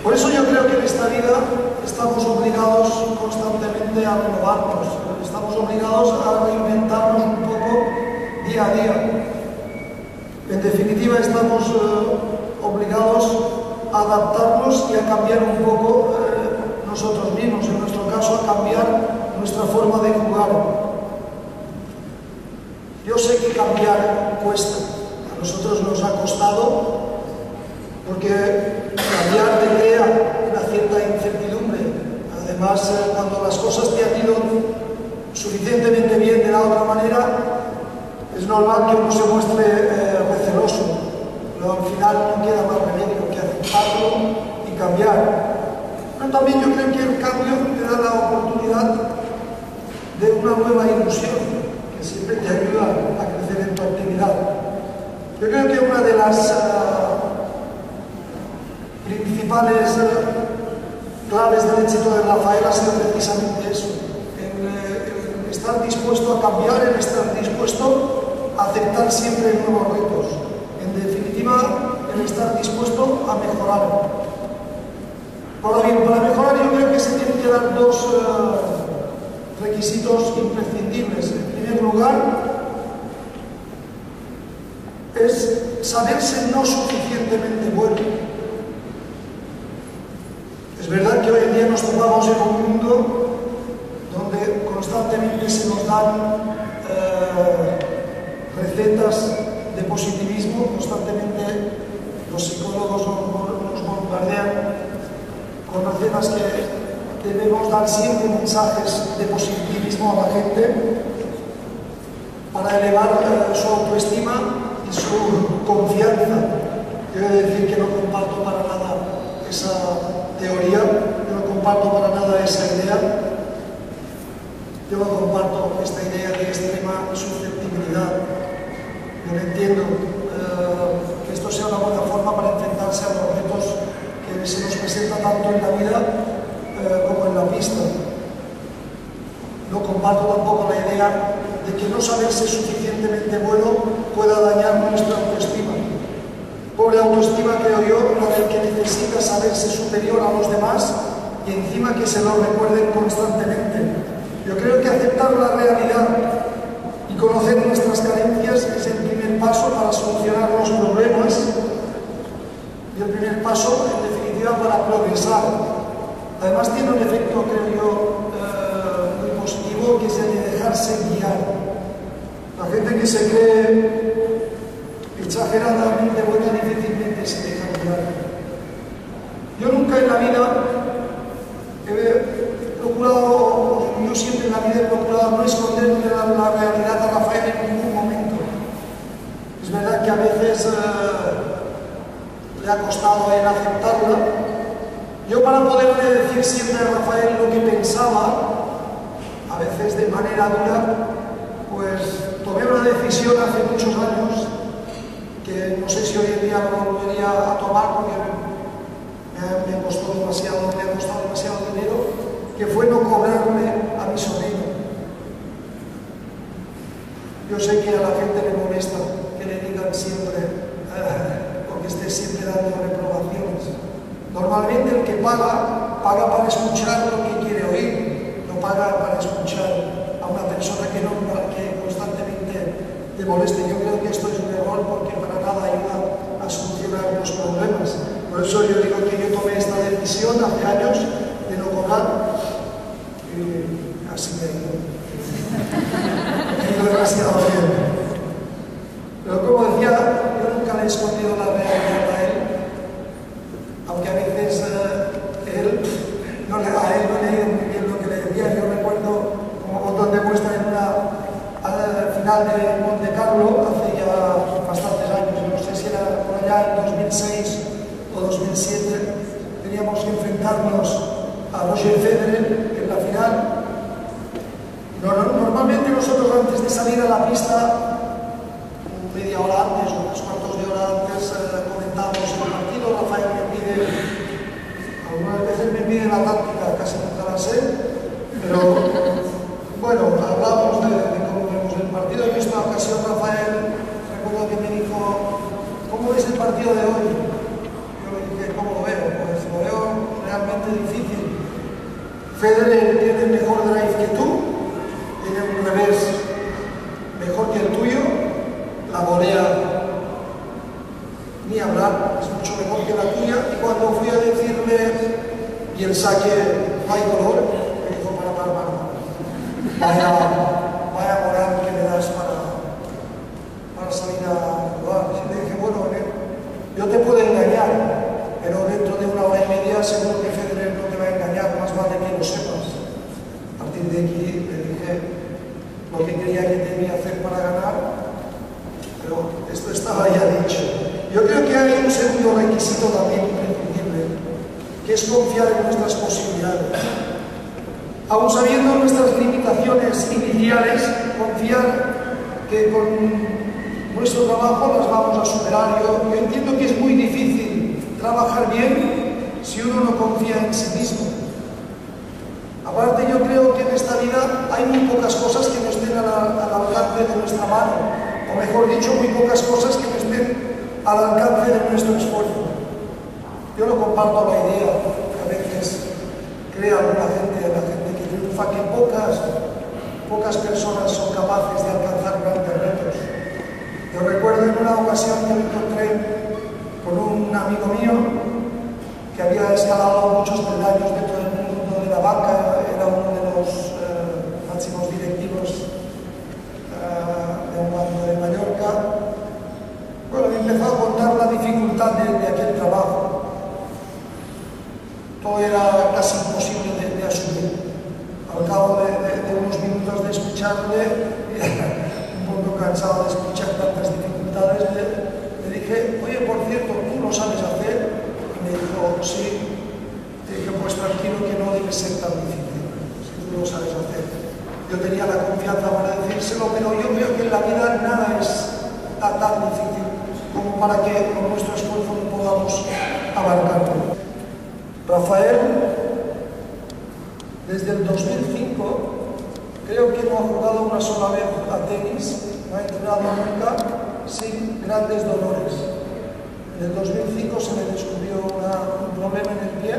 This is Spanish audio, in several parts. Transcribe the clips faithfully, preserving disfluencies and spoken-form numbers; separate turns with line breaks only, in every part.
Por eso yo creo que en esta vida estamos obligados constantemente a renovarnos, estamos obligados a reinventarnos un poco día a día. En definitiva, estamos eh, obligados a adaptarnos y a cambiar un poco eh, nosotros mismos, en nuestro caso a cambiar nuestra forma de jugar. Yo sé que cambiar cuesta, a nosotros nos ha costado, porque cambiar te crea una cierta incertidumbre. Además, eh, cuando las cosas te han ido suficientemente bien de la otra manera, es normal que uno se muestre eh, receloso, pero al final no queda más remedio que aceptarlo y cambiar. Pero también yo creo que el cambio te da la oportunidad de una nueva ilusión, que siempre te ayuda a crecer en tu actividad. Yo creo que una de las uh, principales uh, claves del éxito de Rafael ha sido precisamente eso, en, eh, en estar dispuesto a cambiar, en estar dispuesto a aceptar siempre nuevos retos, en definitiva, en estar dispuesto a mejorar. Ahora bien, para mejorar yo creo que se tienen que dar dos uh, requisitos imprescindibles. En primer lugar, es saberse no suficientemente bueno. Es verdad que hoy en día nos topamos en un mundo donde constantemente se nos dan eh, recetas de positivismo, constantemente los psicólogos nos bombardean con recetas que debemos dar siempre mensajes de positivismo a la gente para elevar eh, su autoestima y su confianza. Quiero decir que no comparto para nada esa teoría, yo no comparto para nada esa idea. Yo no comparto esta idea de extrema susceptibilidad. Yo no entiendo eh, que esto sea una buena forma para enfrentarse a los retos que se nos presenta tanto en la vida eh, como en la pista. No comparto tampoco la idea de que no saberse suficientemente bueno pueda dañar nuestra autoestima. Pobre autoestima, creo yo, la del que necesita saberse superior a los demás y encima que se lo recuerden constantemente. Yo creo que aceptar la realidad y conocer nuestras carencias es el primer paso para solucionar los problemas y el primer paso, en definitiva, para progresar. Además tiene un efecto, creo yo, eh, muy positivo, que es el de dejarse guiar. La gente que se cree exageradamente buena difícilmente se deja guiar. Yo nunca en la vida he procurado, yo siempre en la vida he procurado no esconderle la, la realidad a Rafael en ningún momento. Es verdad que a veces eh, le ha costado a él aceptarla. Yo, para poderle decir siempre a Rafael lo que pensaba, a veces de manera dura, pues tomé una decisión hace muchos años que no sé si hoy en día lo volvería a tomar porque me, me costó demasiado, me ha costado demasiado dinero, que fue no cobrarle a mi sobrino. Yo sé que a la gente le molesta que le digan siempre, eh, porque esté siempre dando reprobaciones. Normalmente el que paga, paga para escuchar lo que quiere oír, no paga para escuchar a una persona que, no, que constantemente te moleste. Yo creo que esto es un error porque para nada ayuda a solucionar los problemas. Por eso yo digo que yo tomé esta decisión hace años de no cobrar y así me he ido. Me he ido demasiado bien. Pero como decía, yo nunca le he escondido la realidad a él, aunque a veces eh, él, no le, a él no le leía muy bien lo que le decía. Yo recuerdo, como botón de muestra, en una, al final de Monte Carlo, hace ya bastantes años, no sé si era por allá en dos mil seis o dos mil siete, teníamos que enfrentarnos a Roger Federer en la final. Normalmente nosotros, antes de salir a la pista, media hora antes o unos cuartos de hora antes, eh, comentamos el partido. Rafael me pide, algunas veces me pide la táctica, casi nunca la sé, pero bueno, hablamos de, de cómo vemos el partido. En esta ocasión Rafael, recuerdo que me dijo, ¿cómo ves el partido de hoy? Yo le dije, ¿cómo lo veo? Pues lo veo Federer tiene mejor drive que tú, tiene un revés mejor que el tuyo, la volea ni hablar, es mucho mejor que la tuya, y cuando fui a decirle, y el saque no hay color, me dijo, para, para, para, vaya, vaya moral que me das para, para salir a jugar. Y le dije, bueno, yo te puedo engañar, pero dentro de una hora y media seguro que Federer no te va a engañar, más vale que lo sepas. A partir de aquí le dije lo que quería que debía hacer para ganar, pero esto estaba ya dicho. Yo creo que hay un segundo requisito también imprescindible, que es confiar en nuestras posibilidades. Aún sabiendo nuestras limitaciones iniciales, confiar que con nuestro trabajo las vamos a superar. Yo, yo entiendo que es muy difícil trabajar bien si uno no confía en sí mismo. Aparte, yo creo que en esta vida hay muy pocas cosas que nos estén al, al alcance de nuestra mano, o mejor dicho, muy pocas cosas que nos estén al alcance de nuestro esfuerzo. Yo no comparto la idea que a veces crea alguna gente, la gente que triunfa, que pocas, pocas personas son capaces de alcanzar grandes retos. Yo recuerdo en una ocasión que me encontré con un amigo mío que había escalado muchos peldaños dentro del mundo de la banca, era uno de los eh, máximos directivos eh, de un banco de Mallorca. Bueno, me empezó a contar la dificultad de, de aquel trabajo. Todo era casi imposible de, de asumir. Al cabo de, de, de unos minutos de escucharle, un poco cansado de escuchar tantas dificultades, le, le dije, oye, por cierto, ¿tú lo sabes hacer? Y me dijo, sí. Le dije, pues tranquilo que no debe ser tan difícil, si tú lo sabes hacer. Yo tenía la confianza para decírselo, pero yo veo que en la vida nada es tan, tan difícil como para que con nuestro esfuerzo no podamos abarcarlo. Rafael, desde el dos mil cinco, creo que no ha jugado una sola vez a tenis, no ha entrenado nunca sin grandes dolores. En el dos mil cinco se le descubrió una, un problema en el pie.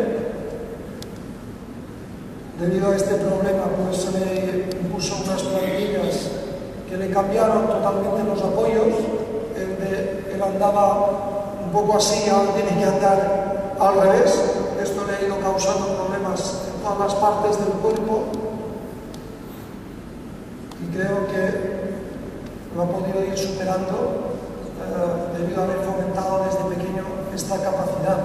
Debido a este problema, pues se le impuso unas plantillas que le cambiaron totalmente los apoyos. Él, de, él andaba un poco así, ahora tiene que andar al revés. Esto le ha ido causando problemas en todas las partes del cuerpo y creo que lo ha podido ir superando eh, debido a haber fomentado desde pequeño esta capacidad.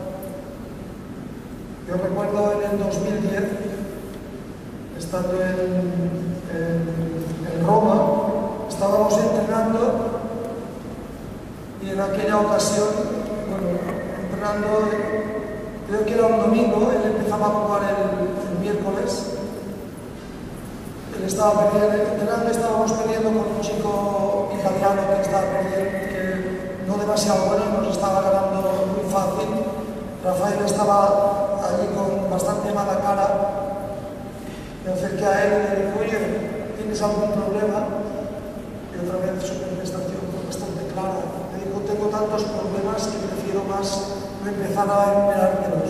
Yo recuerdo en el dos mil diez, estando en, en, en Roma, estábamos entrenando. Y en aquella ocasión, bueno, entrenando, creo que era un domingo, él empezaba a jugar el, el miércoles. Él estaba perdiendo, entrenando, estábamos perdiendo con un chico italiano que estaba perdiendo, que no demasiado bueno, nos estaba ganando muy fácil. Rafael estaba allí con bastante mala cara. Me acerqué a él y le dije, oye, ¿tienes algún problema? Y otra vez su contestación fue bastante clara. Me dijo, tengo tantos problemas que prefiero más no empezar a enumerármelos.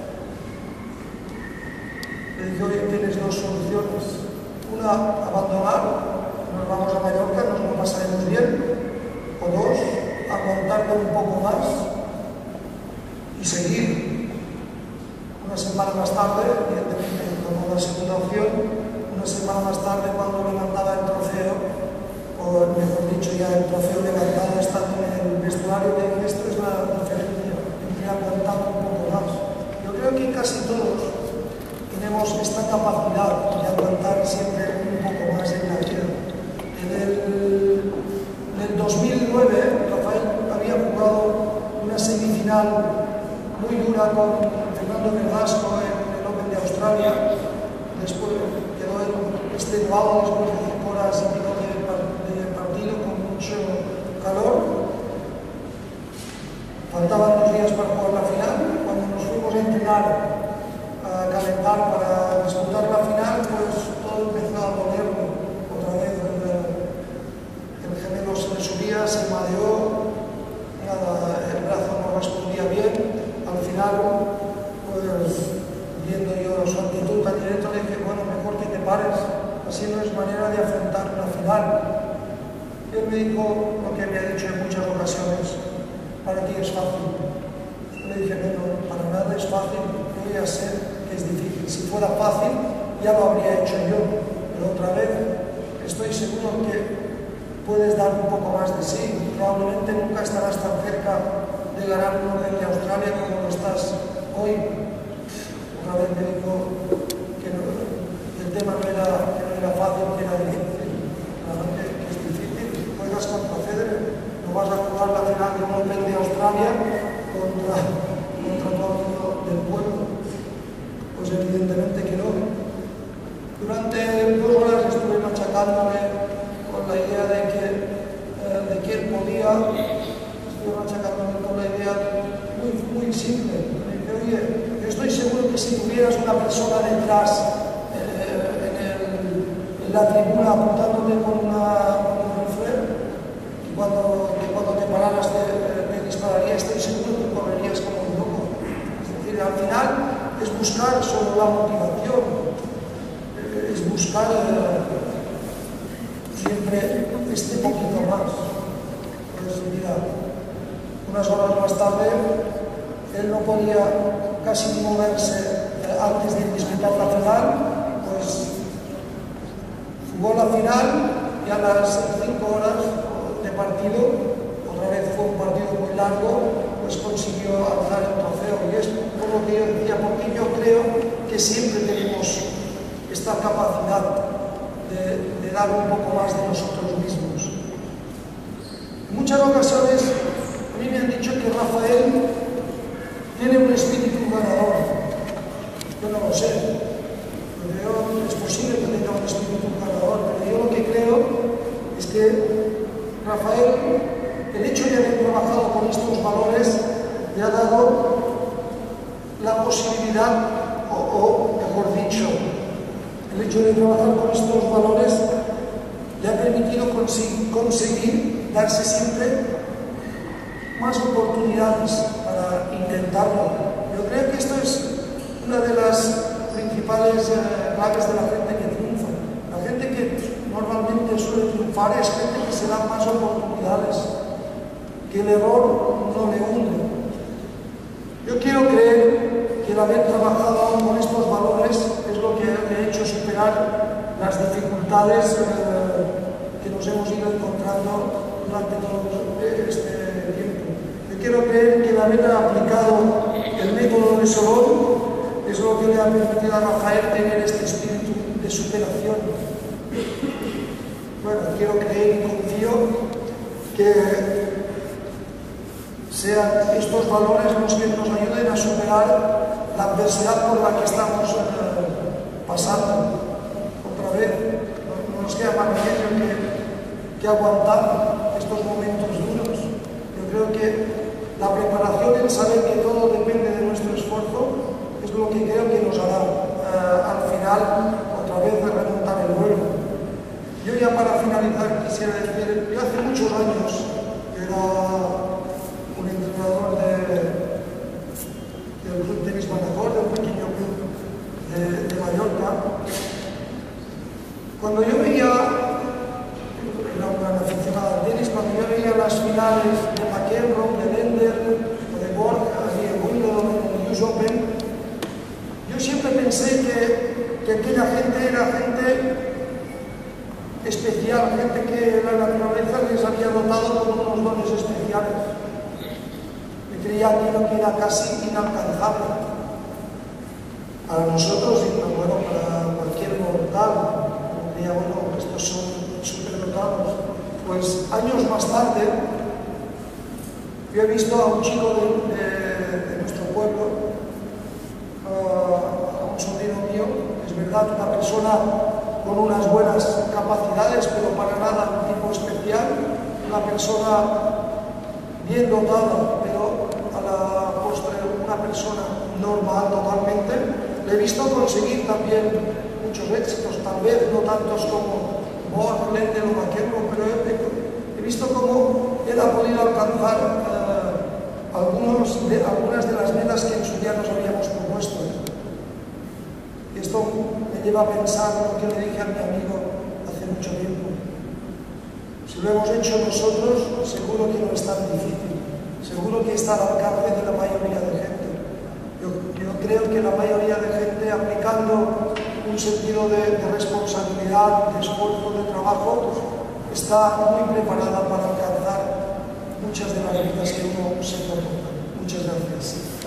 Le dije, oye, tienes dos soluciones. Una, abandonar, nos vamos a Mallorca, nos lo pasaremos bien. O dos, aguantarlo un poco más y seguir. Una semana más tarde, evidentemente tomó la segunda opción, una semana más tarde cuando levantaba el trofeo, o mejor dicho ya el trofeo levantado estando en el vestuario, le dije, esto es la diferencia, entre aguantar un poco más. Yo creo que casi todos tenemos esta capacidad de aguantar siempre un poco más en la vida. En el, en el dos mil nueve, Rafael había jugado una semifinal muy dura con Fernando Verdasco en el Open de Australia. Después quedó extenuado después de cinco horas y pico de, de partido con mucho calor. Faltaban dos días para jugar la final. Cuando nos fuimos a entrenar, a calentar para disputar la final, pues todo empezó a dolerme otra vez. El, el gemelo se me subía, se mareó, nada, el brazo no respondía bien. Al final, pues viendo yo su actitud tan directa, así no es manera de afrontar una final. Él me dijo lo que me ha dicho en muchas ocasiones: para ti es fácil. Yo le dije: no, no, para nada es fácil, yo ya sé que es difícil. Si fuera fácil, ya lo habría hecho yo, pero otra vez estoy seguro que puedes dar un poco más de sí. Probablemente nunca estarás tan cerca de ganar un Open de Australia como lo estás hoy. Otra vez me dijo que, no, que el tema no era, que no era fácil, que era difícil. Claro que, que es difícil. Juegas contra Federer, no vas a jugar la final de un Open de Australia contra, contra todo el mundo del pueblo. Pues evidentemente que no. Durante dos horas estuve machacándome con la idea de que, eh, de que él podía, estuve machacándome con la idea muy, muy simple. Me dice: oye, yo estoy seguro que si tuvieras una persona detrás eh, en, el, en la tribuna apuntándote con, una, con un rifle, y cuando, que cuando te pararas te, te dispararía, estoy seguro que correrías como un loco. Es decir, al final es buscar solo la motivación, eh, es buscar eh, siempre este poquito más. Pues mira, unas horas más tarde, él no podía casi ni moverse antes de disputar la final, pues jugó la final y a las cinco horas de partido, otra vez fue un partido muy largo, pues consiguió alzar el trofeo. Y es por lo que yo decía, porque yo creo que siempre tenemos esta capacidad De, de dar un poco más de nosotros mismos. En muchas ocasiones a mí me han dicho que Rafael tiene un espíritu ganador. Yo no lo sé, pero es posible que tenga un espíritu ganador, pero yo lo que creo es que Rafael, el hecho de haber trabajado con estos valores, le ha dado la posibilidad, o, o mejor dicho, el hecho de trabajar con estos valores le ha permitido conseguir, conseguir darse siempre más oportunidades para intentarlo. Yo creo que esto es una de las principales eh, claves de la gente que triunfa. La gente que normalmente suele triunfar es gente que se da más oportunidades, que el error no le hunde. Yo quiero creer que el haber trabajado con estos valores es lo que me ha hecho superar las dificultades eh, que nos hemos ido encontrando durante todo este tiempo. Yo quiero creer que el haber aplicado el método de Solón es lo que le ha permitido a Rafael tener este espíritu de superación. Bueno, quiero creer y confío que sean estos valores los que nos ayuden a superar la adversidad por la que estamos eh, pasando. Otra vez, no, no nos queda más remedio que, que aguantar estos momentos duros. Yo creo que la preparación, el saber que todo depende de nuestro esfuerzo, es lo que creo que nos hará eh, al final otra vez de remontar el vuelo. Yo ya para finalizar quisiera decir, yo hace muchos años era un entrenador de, del Club Tenis Manacor, de un pequeño club de, de Mallorca. Cuando yo veía, era un gran aficionado al tenis, cuando yo veía las finales de McEnroe, de Lender, o de Borja, y de Wimbledon, de U S Open, yo siempre pensé que, que aquella gente era gente especial, gente que la naturaleza les había dotado con unos dones especiales. Creía aquello que era casi inalcanzable para nosotros y bueno, para cualquier mortal. Creía, bueno, estos son superdotados. Pues años más tarde yo he visto a un chico de, de, de nuestro pueblo, a, a un sobrino mío, es verdad, una persona con unas buenas capacidades, pero para nada un tipo especial, una persona bien dotada, pero a la postre una persona normal totalmente. Le he visto conseguir también muchos éxitos, tal vez no tantos como Borja, Lender o McEnroe, pero he, he visto cómo él ha podido alcanzar eh, algunos de, algunas de las metas que en su día nos habíamos propuesto. Y esto me lleva a pensar lo que le dije a mi amigo hace mucho tiempo. Si lo hemos hecho nosotros, seguro que no es tan difícil, seguro que está al alcance de la mayoría de gente. Yo, yo creo que la mayoría de gente, aplicando un sentido de, de responsabilidad, de esfuerzo, de trabajo, está muy preparada para alcanzar muchas de las metas que uno se propone. Muchas gracias.